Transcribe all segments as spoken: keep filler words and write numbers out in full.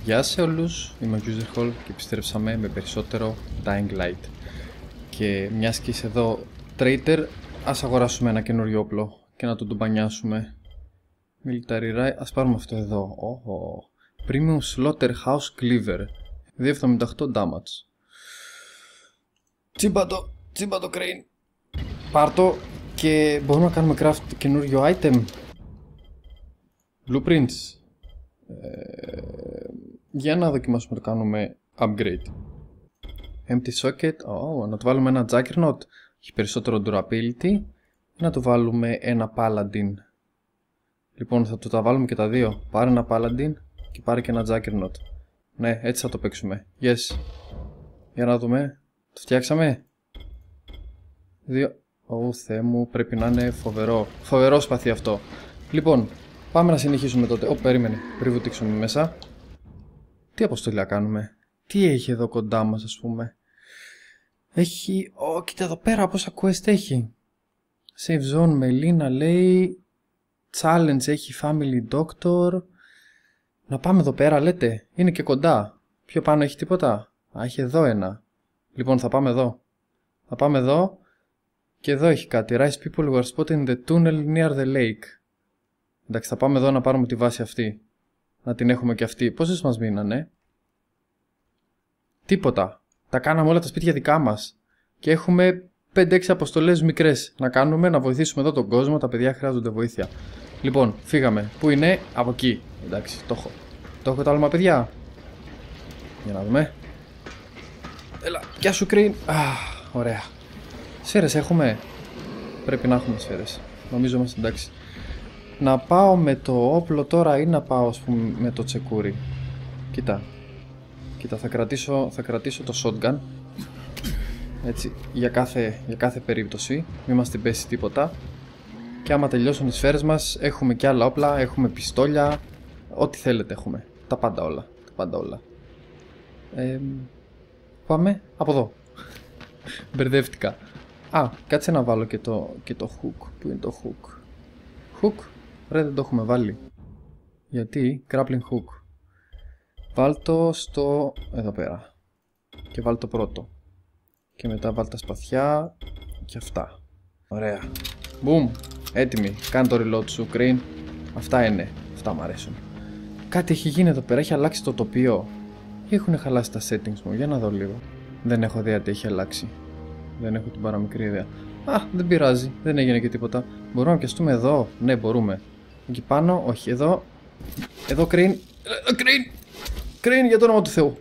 Γεια σε όλους, είμαι ο Userhall και επιστρέψαμε με περισσότερο Dying Light. Και μιας και είσαι εδώ traitor, ας αγοράσουμε ένα καινούριο όπλο και να τον τουμπανιάσουμε. Military Rifle, ας πάρουμε αυτό εδώ. Oh. Premium Slaughterhouse Cleaver, διακόσια εβδομήντα οκτώ damage. Τσίμπατο, τσίμπατο Crane. Πάρτο και μπορούμε να κάνουμε craft καινούριο item. Blueprints. Ε, για να δοκιμάσουμε να το κάνουμε upgrade. Empty socket. Oh, να το βάλουμε ένα Juggernaut. Έχει περισσότερο durability. Να το βάλουμε ένα Paladin. Λοιπόν, θα το τα βάλουμε και τα δύο. Πάρε ένα Paladin και πάρε και ένα Juggernaut. Ναι, έτσι θα το παίξουμε. Yes. Για να δούμε. Το φτιάξαμε. Δύο. Ω, Θεέ μου, πρέπει να είναι φοβερό. Φοβερό σπαθί αυτό. Λοιπόν, πάμε να συνεχίσουμε τότε. Ω, περίμενε. Πριν βουτήξουμε μέσα. Τι αποστολή κάνουμε. Τι έχει εδώ κοντά μας, ας πούμε. Έχει. Ω, κοίτα εδώ πέρα πόσα quest έχει. Save zone με Λίνα λέει. Challenge έχει family doctor. Να πάμε εδώ πέρα, λέτε. Είναι και κοντά. Πιο πάνω έχει τίποτα. Α, έχει εδώ ένα. Λοιπόν, θα πάμε εδώ. Θα πάμε εδώ. Και εδώ έχει κάτι. Rice people were spotted in the tunnel near the lake. Εντάξει, θα πάμε εδώ να πάρουμε τη βάση αυτή. Να την έχουμε και αυτή. Πόσες μας μείνανε? Τίποτα. Τα κάναμε όλα τα σπίτια δικά μας. Και έχουμε πέντε έξι αποστολές μικρές να κάνουμε, να βοηθήσουμε εδώ τον κόσμο. Τα παιδιά χρειάζονται βοήθεια. Λοιπόν, φύγαμε. Πού είναι? Από εκεί. Εντάξει, το έχω. Το έχω το άλμα, παιδιά. Για να δούμε. Έλα, γεια σου Crane. Αχ, ωραία. Σφαίρες έχουμε. Πρέπει να έχουμε σφαίρες. Νομίζω είμαστε εντάξει. Να πάω με το όπλο τώρα ή να πάω, ας πούμε, με το τσεκούρι. Κοίτα. Κοίτα, θα κρατήσω, θα κρατήσω το shotgun. Έτσι, για κάθε, για κάθε περίπτωση. Μην μας την πέσει τίποτα. Και άμα τελειώσουν οι σφαίρες μας, έχουμε και άλλα όπλα, έχουμε πιστόλια. Ό,τι θέλετε έχουμε. Τα πάντα όλα. Τα πάντα όλα. Ε, πάμε από εδώ. Μπερδεύτηκα. Α, κάτσε να βάλω και το, και το hook. Πού είναι το hook? Hook. Ρε, δεν το έχουμε βάλει. Γιατί? Grappling hook. Βάλ το στο... εδώ πέρα. Και βάλ το πρώτο. Και μετά βάλ τα σπαθιά. Και αυτά. Ωραία. Boom. Έτοιμη. Κάνε το reload σου, Crane. Αυτά είναι. Αυτά μου αρέσουν. Κάτι έχει γίνει εδώ πέρα. Έχει αλλάξει το τοπίο. Ή έχουν χαλάσει τα settings μου. Για να δω λίγο. Δεν έχω ιδέα τι έχει αλλάξει. Δεν έχω την παραμικρή ιδέα. Α, δεν πειράζει. Δεν έγινε και τίποτα. Μπορούμε να πιαστούμε εδώ. Ναι, μπορούμε. Εκεί πάνω, όχι. Εδώ. Εδώ, Crane. Crane. Crane, για το όνομα του Θεού.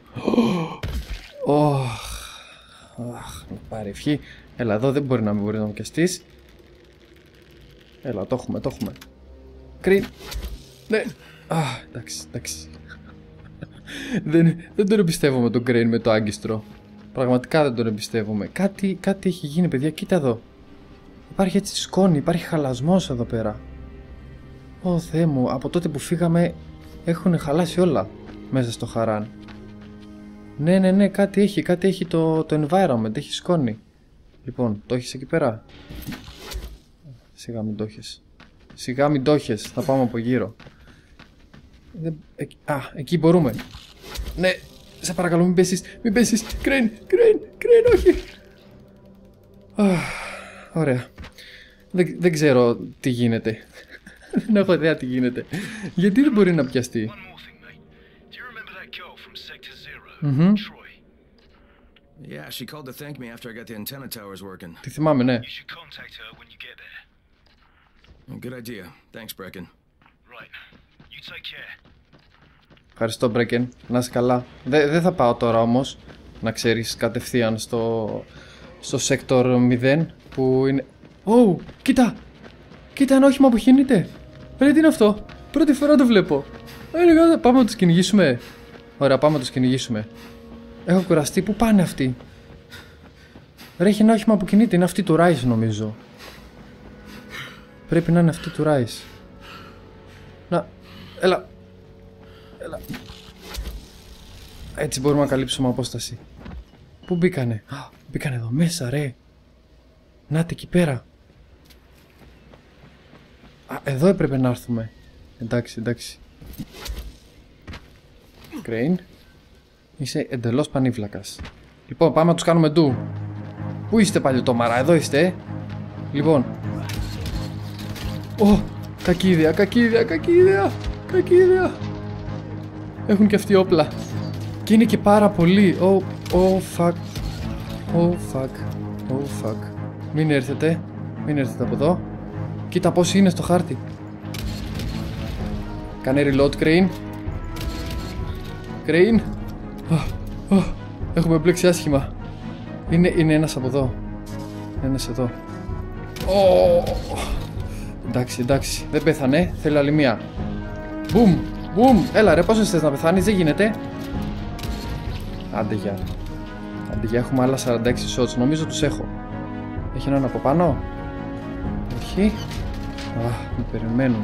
Αχ, με πάρει ευχή. Έλα, εδώ δεν μπορεί να μην μπορεί να μου πιαστείς. Έλα, το έχουμε, το έχουμε. Crane. Ναι. Αχ, εντάξει, εντάξει. δεν, δεν τον εμπιστεύομαι τον Crane με το άγκιστρο. Πραγματικά δεν τον εμπιστεύομαι. Κάτι, κάτι έχει γίνει, παιδιά. Κοίτα εδώ. Υπάρχει έτσι σκόνη, υπάρχει χαλασμός εδώ πέρα. Ω Θεέ μου, από τότε που φύγαμε έχουν χαλάσει όλα μέσα στο Χαράν. Ναι, ναι, ναι, κάτι έχει, κάτι έχει το, το environment, έχει σκόνη. Λοιπόν, το έχεις εκεί πέρα? Σιγά μην το έχεις. Σιγά μην το έχεις, θα πάμε από γύρω. Δεν, εκεί, α, εκεί μπορούμε. Ναι, σε παρακαλώ μην πέσεις, μην πέσεις. Crane, Crane, Crane, όχι. Αχ, ωραία. Δεν, δεν ξέρω τι γίνεται. Δεν έχω ιδέα τι γίνεται. Γιατί δεν μπορεί να πιαστεί? Mm-hmm. Yeah, she called to thank me after I got the antenna towers working. Τι θυμάμαι, ναι. Good idea. Thanks, Brecken. Right. You take care. Ευχαριστώ, Brecken. Να είσαι καλά. Δεν δε θα πάω τώρα όμως, να ξέρεις, κατευθείαν στο, στο Sector μηδέν που είναι... Ω, oh, κοίτα! Κοίτα ένα όχημα που χύνεται. Ρε, τι είναι αυτό? Πρώτη φορά το βλέπω. Ε, πάμε να τους κυνηγήσουμε. Ωραία, πάμε να τους κυνηγήσουμε. Έχω κουραστεί. Πού πάνε αυτοί? Ρε, έχει ένα όχημα που κινείται. Είναι αυτή του Rise, νομίζω. Πρέπει να είναι αυτή του Rise. Να, έλα. Έλα. Έτσι μπορούμε να καλύψουμε απόσταση. Πού μπήκανε? Α, μπήκανε εδώ μέσα, ρε. Νάτε εκεί πέρα. Α, εδώ έπρεπε να έρθουμε. Εντάξει, εντάξει. Κρέιν. Είσαι εντελώς πανίβλακας. Λοιπόν, πάμε να τους κάνουμε ντου. Πού είστε παλιωτόμαρα, εδώ είστε, ε? Λοιπόν. Ω, κακή ιδέα, κακή ιδέα, κακή ιδέα, κακή ιδέα. Έχουν και αυτοί όπλα. Και είναι και πάρα πολύ. Oh, oh fuck. Oh fuck. Oh fuck. Μην έρθετε. Μην έρθετε από εδώ. Κοίτα πώς είναι στο χάρτη. Κάνε reload, Crane. Crane. Oh, oh. Έχουμε μπλέξει άσχημα. Είναι, είναι ένας από εδώ. Ένας εδώ. Oh. Εντάξει, εντάξει. Δεν πέθανε. Θέλει άλλη μία. Μπουμ. Μπουμ. Έλα ρε, πόσο θες να πεθάνεις, δεν γίνεται. Άντε γεια. Άντε γεια, έχουμε άλλα σαράντα έξι shots. Νομίζω τους έχω. Έχει έναν από πάνω. Όχι. Αχ, με περιμένουν.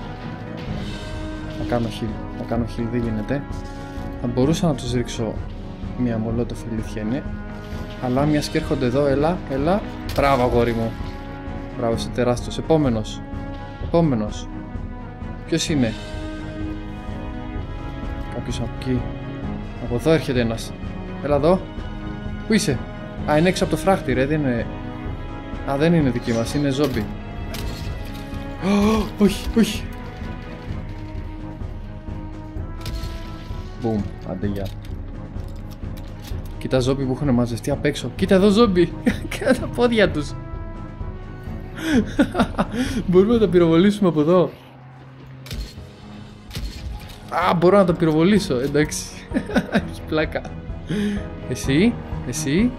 Να κάνω heal. Να κάνω heal, δεν γίνεται. Θα μπορούσα να τους ρίξω μία μολότοφ, ηλίθεια είναι. Αλλά μιας και έρχονται εδώ, έλα, έλα. Μπράβο, αγόρι μου. Μπράβο, είσαι τεράστιος. Επόμενος. Επόμενος. Ποιος είναι? Κάποιος από εκεί. Από εδώ έρχεται ένας. Έλα εδώ. Πού είσαι? Α, είναι έξω από το φράχτη, ρε. Δεν είναι... Α, δεν είναι δική μας. Είναι ζόμπι. Oh, όχι, όχι. Μπουμ. Άντε, γεια. Κοίτα ζόμπι που έχουν μαζευτεί απ' έξω. Κοίτα εδώ ζόμπι. Κοίτα τα πόδια τους. Μπορούμε να τα πυροβολήσουμε από εδώ. Α, μπορώ να τα πυροβολήσω. Εντάξει. Έχει πλάκα. Εσύ, εσύ.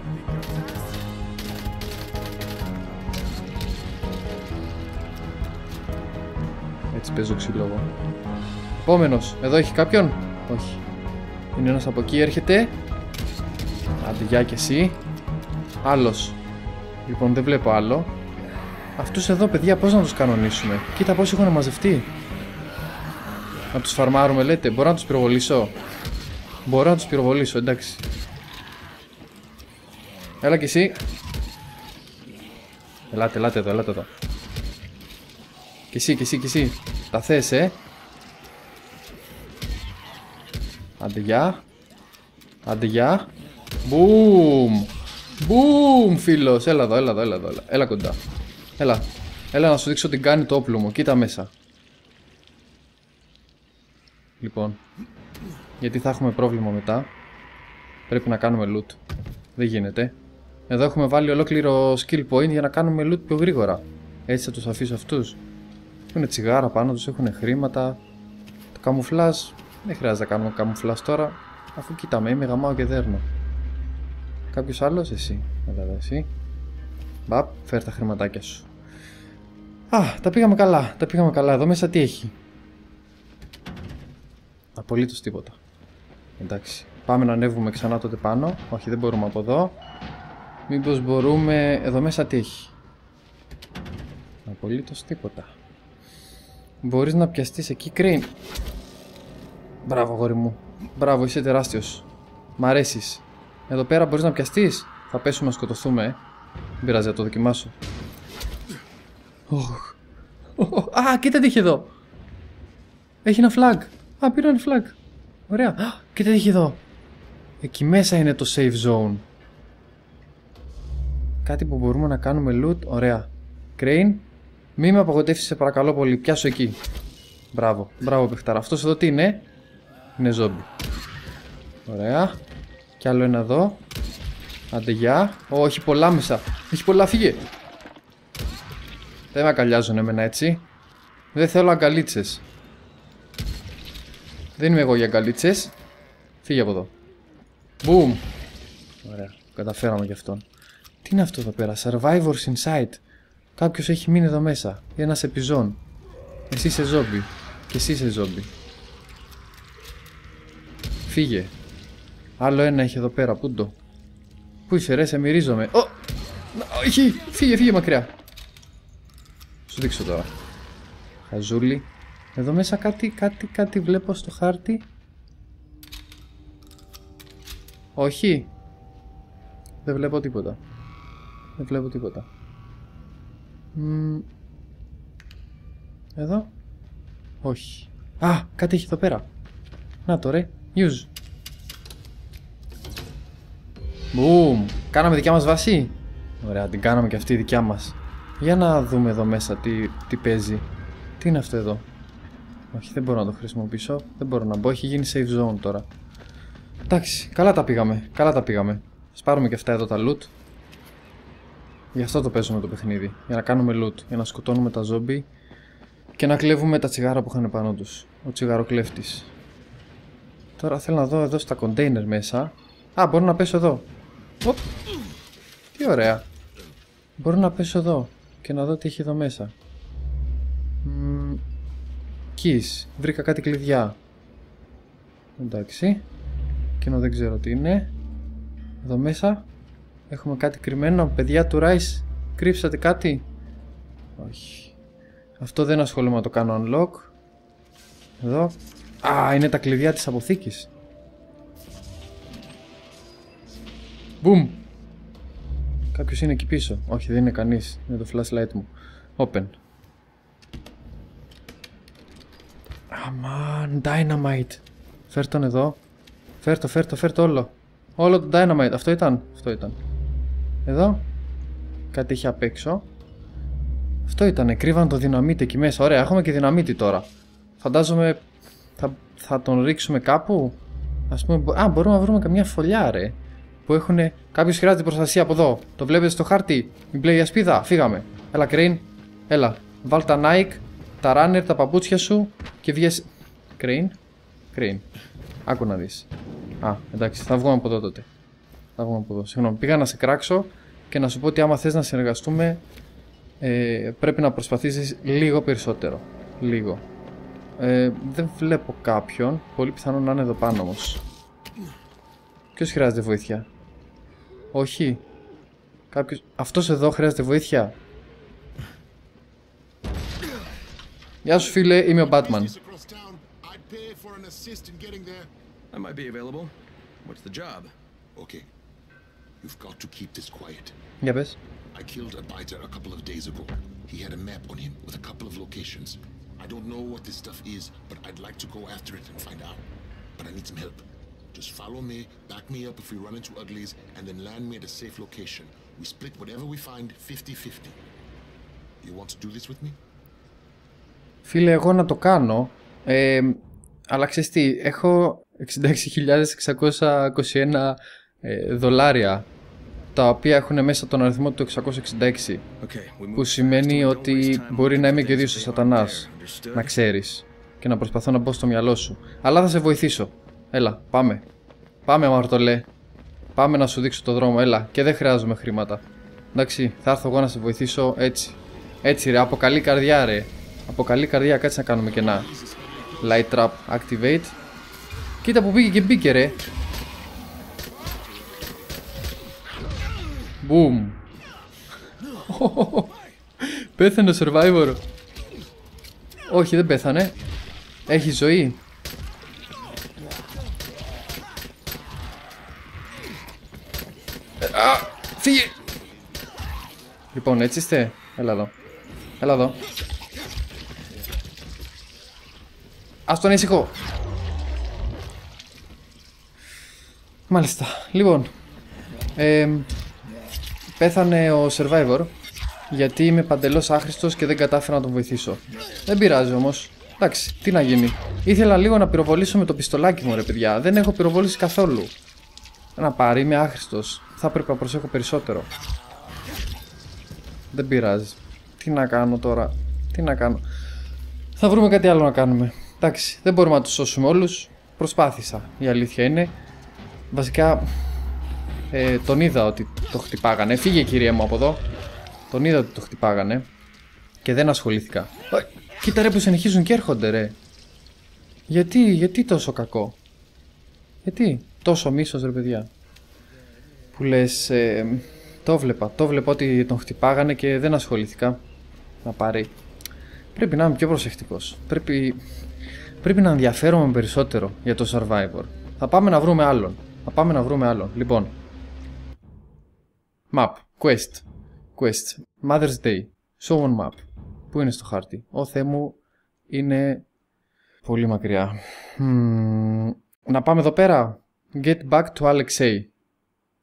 Έτσι παίζω ξυλόγο. Επόμενος. Εδώ έχει κάποιον? Όχι. Είναι ένας από εκεί, έρχεται. Άντε γεια και εσύ. Άλλος. Λοιπόν, δεν βλέπω άλλο. Αυτούς εδώ, παιδιά, πώς να τους κανονίσουμε? Κοίτα πώς έχουν μαζευτεί. Να τους φαρμάρουμε, λέτε? Μπορώ να τους πυροβολήσω? Μπορώ να τους πυροβολήσω, εντάξει. Έλα κι εσύ. Ελάτε, ελάτε εδώ, ελάτε εδώ. Κι εσύ, κι εσύ, κι εσύ. Τα θες, ε? Άντε γεια. Άντε γεια. Μπουμ. Μπουμ, φίλος. Έλα εδώ, έλα εδώ, έλα εδώ. Έλα κοντά. Έλα. Έλα να σου δείξω τι κάνει το όπλο μου. Κοίτα μέσα. Λοιπόν. Γιατί θα έχουμε πρόβλημα μετά. Πρέπει να κάνουμε loot. Δεν γίνεται. Εδώ έχουμε βάλει ολόκληρο skill point για να κάνουμε loot πιο γρήγορα. Έτσι θα τους αφήσω αυτούς. Έχουν τσιγάρα πάνω τους, έχουν χρήματα. Το καμουφλάζ. Δεν χρειάζεται να κάνουμε καμουφλάζ τώρα. Αφού κοίταμε, είμαι γαμάω και δέρνω. Κάποιος άλλος? Εσύ. Έλα εδώ, εσύ. Μπαπ, φέρ τα χρηματάκια σου. Α, τα πήγαμε καλά. Τα πήγαμε καλά. Εδώ μέσα τι έχει? Απολύτως τίποτα. Εντάξει. Πάμε να ανέβουμε ξανά τότε πάνω. Όχι, δεν μπορούμε από εδώ. Μήπως μπορούμε... Εδώ μέσα τι έχει? Απολύτως τίποτα. Μπορείς να πιαστείς εκεί, Crane. Μπράβο, αγόρι μου. Μπράβο, είσαι τεράστιος. Μ' αρέσεις. Εδώ πέρα μπορείς να πιαστείς? Θα πέσουμε να σκοτωθούμε, ε. Δεν πειράζει, να το δοκιμάσω. Oh. Oh. Α, κοίτα τι έχει εδώ. Έχει ένα flag. Α, πήρα ένα flag. Ωραία. Α, κοίτα τι έχει εδώ. Εκεί μέσα είναι το safe zone. Κάτι που μπορούμε να κάνουμε loot. Ωραία. Crane, μη με απογοητεύσεις, σε παρακαλώ πολύ. Πιάσω εκεί. Μπράβο. Μπράβο, παιχτάρα. Αυτός εδώ τι είναι? Είναι ζόμπι. Ωραία. Κι άλλο ένα εδώ. Άντε γεια. Ω, έχει πολλά μέσα. Έχει πολλά, φύγε. Δεν με αγκαλιάζουν εμένα έτσι. Δεν θέλω αγκαλίτσες. Δεν είμαι εγώ για αγκαλίτσες. Φύγε από εδώ. Μπουμ. Ωραία. Καταφέραμε γι' αυτόν. Τι είναι αυτό εδώ πέρα? Survivors inside. Κάποιος έχει μείνει εδώ μέσα. Ένας επιζών. Εσύ είσαι ζόμπι. Και εσύ είσαι ζόμπι. Φύγε. Άλλο ένα έχει εδώ πέρα. Πού το? Πού είσαι ρε, σε μυρίζομαι. Ω! Όχι! Φύγε, φύγε μακριά. Σου δείξω τώρα. Χαζούλη. Εδώ μέσα κάτι, κάτι, κάτι βλέπω στο χάρτη. Όχι. Δεν βλέπω τίποτα. Δεν βλέπω τίποτα. Μ... Εδώ. Όχι. Α, κάτι έχει εδώ πέρα. Να το ρε. Use. Μπουμ. Κάναμε δικιά μας βάση. Ωραία, την κάναμε και αυτή η δικιά μας. Για να δούμε εδώ μέσα τι, τι παίζει. Τι είναι αυτό εδώ? Όχι, δεν μπορώ να το χρησιμοποιήσω. Δεν μπορώ να μπω, έχει γίνει save zone τώρα. Εντάξει, καλά τα πήγαμε. Καλά τα πήγαμε. Ας πάρουμε και αυτά εδώ τα loot. Γι' αυτό το παίζουμε το παιχνίδι. Για να κάνουμε loot. Για να σκοτώνουμε τα zombie. Και να κλέβουμε τα τσιγάρα που είχαν πάνω τους. Ο τσιγαροκλέφτης. Τώρα θέλω να δω εδώ στα container μέσα. Α, μπορώ να πέσω εδώ. Οπ. Τι ωραία. Μπορώ να πέσω εδώ. Και να δω τι έχει εδώ μέσα. Μ, keys. Βρήκα κάτι κλειδιά. Εντάξει. Και να δεν ξέρω τι είναι. Εδώ μέσα έχουμε κάτι κρυμμένο. Παιδιά του Rise, κρύψατε κάτι? Όχι. Αυτό δεν ασχολούμαι να το κάνω unlock. Εδώ. Α, είναι τα κλειδιά της αποθήκης. Boom. Κάποιος είναι εκεί πίσω. Όχι, δεν είναι κανείς. Είναι το flashlight μου. Open. Αμάν, dynamite. Φέρ τον εδώ. Φέρ το, φέρ το, φέρ το όλο. Όλο το dynamite. Αυτό ήταν. Αυτό ήταν. Εδώ. Κάτι είχε απ' έξω. Αυτό ήτανε. Κρύβαν το δυναμίτι εκεί μέσα. Ωραία, έχουμε και δυναμίτι τώρα. Φαντάζομαι θα, θα τον ρίξουμε κάπου. Ας πούμε. Α, μπορούμε να βρούμε καμιά φωλιά, ρε. Που έχουνε. Κάποιος χρειάζεται προστασία από εδώ. Το βλέπετε στο χάρτη. Μην πλέει ασπίδα. Φύγαμε. Έλα, Crane. Έλα. Βάλ τα Nike, τα runner, τα παπούτσια σου και βγες. Crane. Crane. Άκου να δεις. Α, εντάξει, θα βγούμε από εδώ τότε. Θα βγούμε από εδώ. Συγγνώμη. Πήγα να σε κράξω και να σου πω ότι άμα θες να συνεργαστούμε, ε, πρέπει να προσπαθήσεις λίγο περισσότερο. Λίγο. Ε, δεν βλέπω κάποιον. Πολύ πιθανό να είναι εδώ πάνω όμως. Ποιος χρειάζεται βοήθεια? Όχι. Κάποιος. Αυτός εδώ χρειάζεται βοήθεια. Γεια σου φίλε, είμαι ο Batman. I might be available. What's the job? Okay. You've got to keep this quiet. Για πες. I killed a biter a couple of days ago. He had a map on him with a couple of locations. I don't know what this stuff is, but I'd like to go after it and find out. But I need some help. Just follow me, back me up if we run into uglies, and then land me at a safe location. We split whatever we find fifty fifty. You want to do this with me? Φίλε, εγώ να το κάνω. Ε, αλλά ξέρεις τι, έχω εξήντα έξι χιλιάδες εξακόσια είκοσι ένα ε, δολάρια, τα οποία έχουν μέσα τον αριθμό του εξακόσια εξήντα έξι, που σημαίνει ότι μπορεί να είμαι και ο ίδιος ο σατανάς, να ξέρεις, και να προσπαθώ να μπω στο μυαλό σου. Αλλά θα σε βοηθήσω. Έλα, πάμε. Πάμε, αμαρτωλέ. Πάμε να σου δείξω το δρόμο, έλα. Και δεν χρειάζομαι χρήματα. Εντάξει, θα έρθω εγώ να σε βοηθήσω έτσι. Έτσι ρε, από καλή καρδιά ρε. Από καλή καρδιά, κάτσε να κάνουμε και ένα light trap activate. Κοίτα που πήγε και μπήκε ρε. Boom. Πέθανε ο survivor. Όχι, δεν πέθανε. Έχει ζωή. Α, φύγε. Λοιπόν, έτσι είστε. Έλα εδώ. Έλα εδώ. Ας τον ήσυχο. Μάλιστα. Λοιπόν. Ε, πέθανε ο survivor γιατί είμαι παντελώς άχρηστος και δεν κατάφερα να τον βοηθήσω. Δεν πειράζει όμως. Εντάξει, τι να γίνει. Ήθελα λίγο να πυροβολήσω με το πιστολάκι μου ρε παιδιά. Δεν έχω πυροβολήσει καθόλου. Να πάρει, είμαι άχρηστος. Θα έπρεπε να προσέχω περισσότερο. Δεν πειράζει. Τι να κάνω τώρα. Τι να κάνω. Θα βρούμε κάτι άλλο να κάνουμε. Εντάξει, δεν μπορούμε να τους σώσουμε όλους. Προσπάθησα, η αλήθεια είναι. Βασικά ε, τον είδα ότι το χτυπάγανε. Φύγε κυρία μου από εδώ. Τον είδα ότι το χτυπάγανε και δεν ασχολήθηκα. Ε, κοίτα ρε που συνεχίζουν και έρχονται ρε. Γιατί, γιατί τόσο κακό? Γιατί τόσο μίσος ρε παιδιά? Που λες ε, το βλέπα, το βλέπα ότι τον χτυπάγανε και δεν ασχολήθηκα. Να πάρει. Πρέπει να είμαι πιο προσεκτικός. Πρέπει, πρέπει να ενδιαφέρομαι περισσότερο για το survivor. Θα πάμε να βρούμε άλλον. Θα πάμε να βρούμε άλλον. Λοιπόν. Map. Quest. Quest. Mother's Day. Show on map. Πού είναι στο χάρτη? Ω Θεέ μου, είναι πολύ μακριά. Hmm. Να πάμε εδώ πέρα. Get back to Alexei.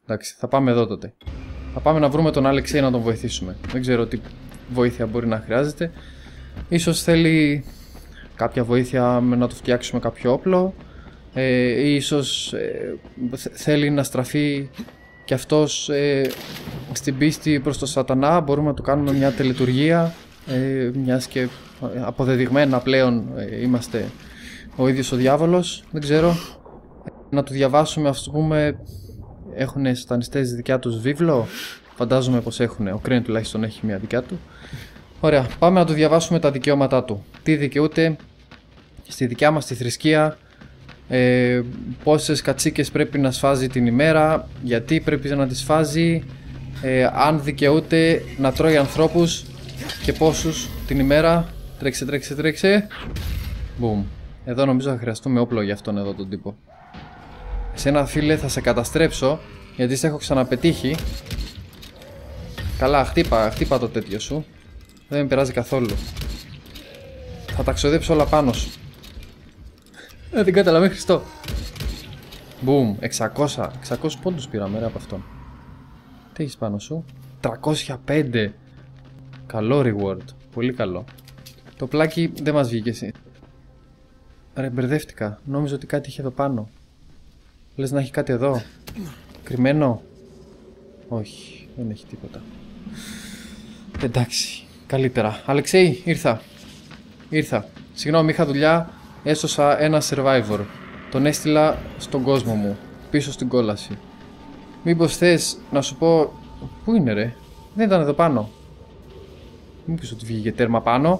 Εντάξει, θα πάμε εδώ τότε. Θα πάμε να βρούμε τον Αλεξέη να τον βοηθήσουμε. Δεν ξέρω τι βοήθεια μπορεί να χρειάζεται. Ίσως θέλει κάποια βοήθεια με να του φτιάξουμε κάποιο όπλο. Ε, ίσως ε, θέλει να στραφεί και αυτός ε, στην πίστη προς τον σατανά. Μπορούμε να του κάνουμε μια τελετουργία, ε, μιας και αποδεδειγμένα πλέον ε, είμαστε ο ίδιος ο διάβολος. Δεν ξέρω. Να του διαβάσουμε, ας πούμε, έχουν σατανιστές δικιά τους βίβλο. Φαντάζομαι πως έχουν. Ο Κρέν τουλάχιστον έχει μια δικιά του. Ωραία, πάμε να του διαβάσουμε τα δικαιώματά του. Τι δικαιούται στη δικιά μας τη θρησκεία, ε, πόσες κατσίκες πρέπει να σφάζει την ημέρα, γιατί πρέπει να τις σφάζει, ε, αν δικαιούται να τρώει ανθρώπους και πόσους την ημέρα. Τρέξε, τρέξε, τρέξε. Μπουμ. Εδώ νομίζω θα χρειαστούμε όπλο για αυτόν εδώ τον τύπο. Εσένα, φίλε, θα σε καταστρέψω γιατί σε έχω ξαναπετύχει. Καλά, χτύπα, χτύπα το τέτοιο σου. Δεν με πειράζει καθόλου. Θα τα ξοδέψω όλα πάνω σου. Ε, δεν καταλαβαίνω, Χριστό. Μπουμ, εξακόσια. εξακόσιους πόντους πήραμε ρε από αυτόν. Τι έχεις πάνω σου? τριακόσια πέντε. Καλό reward. Πολύ καλό. Το πλάκι δεν μας βγήκε εσύ. Ρε, μπερδεύτηκα. Νόμιζα ότι κάτι είχε εδώ πάνω. Λες να έχει κάτι εδώ? Κρυμμένο? Όχι, δεν έχει τίποτα. Εντάξει, καλύτερα. Αλεξέη, ήρθα. Ήρθα. Συγγνώμη, είχα δουλειά. Έσωσα ένα survivor. Τον έστειλα στον κόσμο μου. Πίσω στην κόλαση. Μήπως θες να σου πω... Πού είναι ρε? Δεν ήταν εδώ πάνω. Μήπως ότι βγήκε τέρμα πάνω.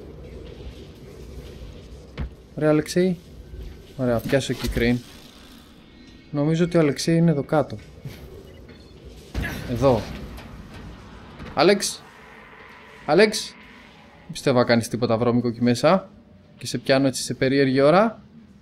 Ωραία, Αλεξέη. Ωραία, πιάσω εκεί Crane. Νομίζω ότι ο Αλεξέη είναι εδώ κάτω. Εδώ. Άλεξ. Άλεξ. Δεν πιστεύω να κάνεις τίποτα βρώμικο εκεί μέσα. Και σε πιάνω έτσι σε περίεργη ώρα.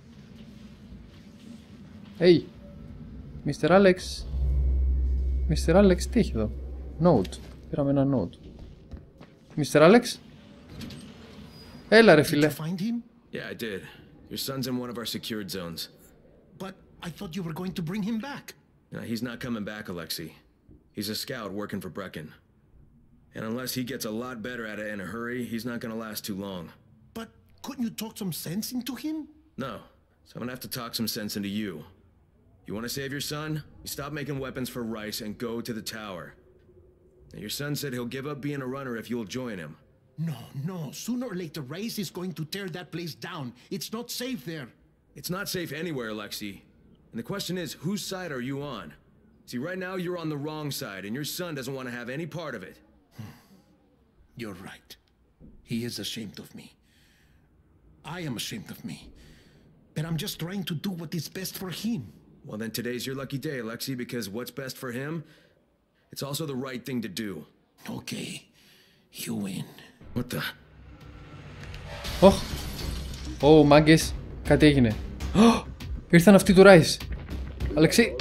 Hey. Μίστερ Άλεξ. Μίστερ Άλεξ, τι έχει εδώ? Note. Πήραμε ένα note. Μίστερ Άλεξ. Έλα ρε φίλε. Yeah, I did. Your son's in one of our secured zones. But I thought you were going to bring him back. No, he's not coming back, Alexei. He's a scout working for Brecken. And unless he gets a lot better at it in a hurry, he's not gonna last too long. But couldn't you talk some sense into him? No. So I'm gonna have to talk some sense into you. You wanna save your son? You stop making weapons for Rice and go to the tower. Now, your son said he'll give up being a runner if you'll join him. No, no. Sooner or later, Rice is going to tear that place down. It's not safe there. It's not safe anywhere, Alexei. And the question is, whose side are you on? See, right now you're on the wrong side, and your son doesn't want to have any part of it. You're right. He is ashamed of me. I am ashamed of me. But I'm just trying to do what is best for him. Well, then today's your lucky day, Alexei, because what's best for him, it's also the right thing to do. Okay. You win. What the? Ωχ. Ω, μάγκες. Κάτι έγινε. Oh, ήρθαν αυτοί του Ράις. Αλεξή.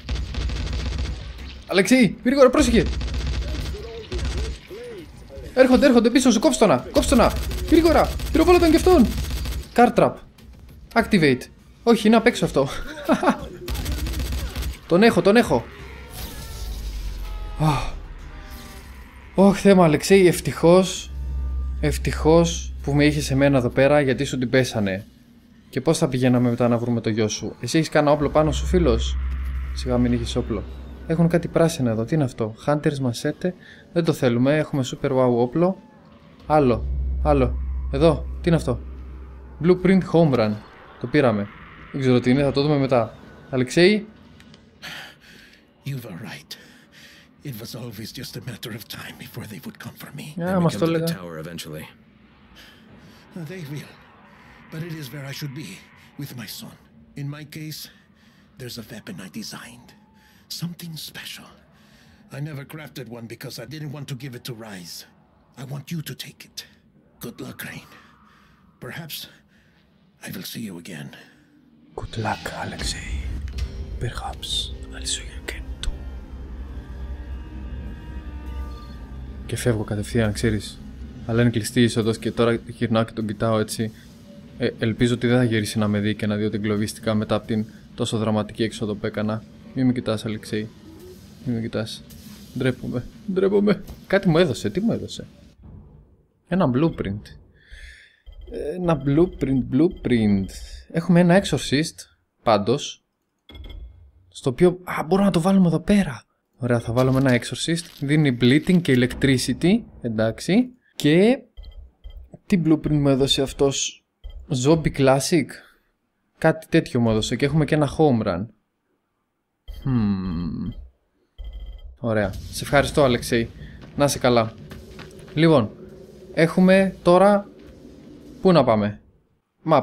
Αλεξή, γρήγορα, πρόσεχε. Έρχονται, έρχονται πίσω σου, κόψτονα, κόψτονα. Γρήγορα, πυροβόλα τον και αυτόν. Car trap. Activate. Όχι, είναι απ' έξω αυτό. Τον έχω, τον έχω. Ωχ, θέμα Αλεξέη, ευτυχώς. Ευτυχώς που με είχες εμένα εδώ πέρα, γιατί σου την πέσανε. Και πώς θα πηγαίναμε μετά να βρούμε το γιο σου? Εσύ έχεις κανένα όπλο πάνω σου, φίλος? Σιγά μην είχες όπλο. Έχουν κάτι πράσινα εδώ, τι είναι αυτό? Hunters Machete. Δεν το θέλουμε, έχουμε super wow όπλο. Άλλο, άλλο. Εδώ, τι είναι αυτό? Blueprint Home Run. Το πήραμε. Δεν ξέρω τι είναι, θα το δούμε μετά. Αλεξέη. You were right. It was always just a matter of time before they would come for me. Yeah, μας το έλεγα. They will. But it is where I should be, with my son. In my case, there's a weapon I designed. Something special. I never crafted one because I didn't want to give it to Rise. I want you to take it. Good luck, Crane. Perhaps I will see you again. Good luck, Alexei. Perhaps I'll see you again too. Και φεύγω κατευθείαν, ξέρεις. Αλλά είναι κλειστή η είσοδος και τώρα γυρνάω και τον κοιτάω έτσι. Ε, ελπίζω ότι δεν θα γυρίσει να με δει και να δει ότι εγκλωβίστηκα μετά από την τόσο δραματική έξοδο που έκανα. Μην με κοιτάς, Αλεξέη. Μην με κοιτάς. Ντρέπομαι. Ντρέπομαι. Κάτι μου έδωσε. Τι μου έδωσε? Ένα blueprint. Ένα blueprint, blueprint. Έχουμε ένα exorcist, πάντως. Στο οποίο... Α, μπορούμε να το βάλουμε εδώ πέρα. Ωραία, θα βάλουμε ένα exorcist. Δίνει bleeding και electricity. Εντάξει. Και... τι blueprint μου έδωσε αυτός? Zombie classic. Κάτι τέτοιο μου έδωσε. Και έχουμε και ένα home run. Hmm. Ωραία. Σε ευχαριστώ, Αλεξέη. Να είσαι καλά. Λοιπόν, έχουμε τώρα... πού να πάμε? Map.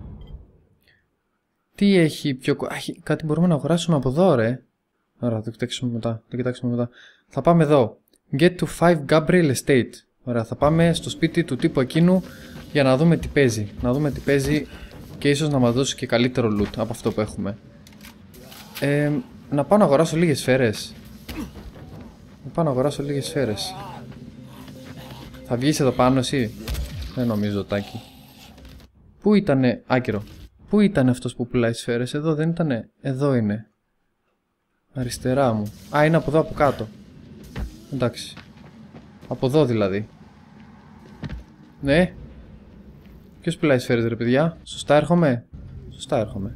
Τι έχει πιο... Αχ, κάτι μπορούμε να αγοράσουμε από εδώ, ρε. Ωραία, θα το κοιτάξουμε μετά. Το κοιτάξουμε μετά. Θα πάμε εδώ. Get to five Gabriel Estate. Ωραία, θα πάμε στο σπίτι του τύπου εκείνου για να δούμε τι παίζει. Να δούμε τι παίζει και ίσως να μας δώσει και καλύτερο loot από αυτό που έχουμε. Ε, να πάω να αγοράσω λίγες σφαίρες. Να πάω να αγοράσω λίγες σφαίρες. Θα βγεις εδώ πάνω εσύ? Δεν νομίζω, Τάκη. Πού ήτανε? Άκυρο. Πού ήταν αυτός που πουλάει σφαίρες? Εδώ δεν ήτανε? Εδώ είναι. Αριστερά μου. Α, είναι από εδώ από κάτω. Εντάξει. Από εδώ δηλαδή. Ναι. Ποιος πουλάει σφαίρες, ρε παιδιά? Σωστά έρχομαι? Σωστά έρχομαι.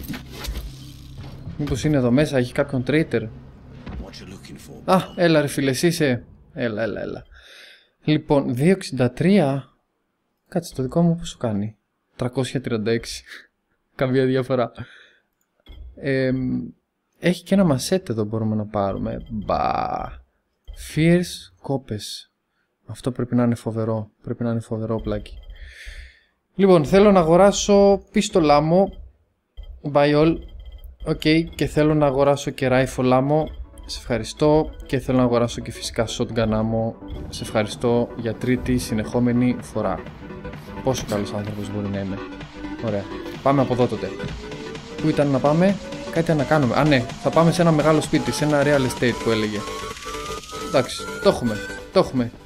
Μήπως είναι εδώ μέσα? Έχει κάποιον traitor? Α, έλα ρε φίλε, εσύ είσαι. Έλα, έλα, έλα. Λοιπόν, διακόσια εξήντα τρία. Κάτσε, το δικό μου πόσο κάνει? τριακόσια τριάντα έξι. Καμία διαφορά. ε, Έχει και ένα μασέτ εδώ, μπορούμε να πάρουμε. Μπα. Fierce κόπες. Αυτό πρέπει να είναι φοβερό. Πρέπει να είναι φοβερό πλάκι. Λοιπόν, θέλω να αγοράσω πίστολα μου. Buy all. Οκ, okay, και θέλω να αγοράσω και rifle ammo. Σε ευχαριστώ. Και θέλω να αγοράσω και φυσικά shotgun ammo. Σε ευχαριστώ για τρίτη συνεχόμενη φορά. Πόσο καλός άνθρωπος μπορεί να είμαι. Ωραία. Πάμε από εδώ τότε. Πού ήταν να πάμε? Κάτι να κάνουμε. Α, ναι. Θα πάμε σε ένα μεγάλο σπίτι. Σε ένα real estate που έλεγε. Εντάξει. Το έχουμε. Το έχουμε.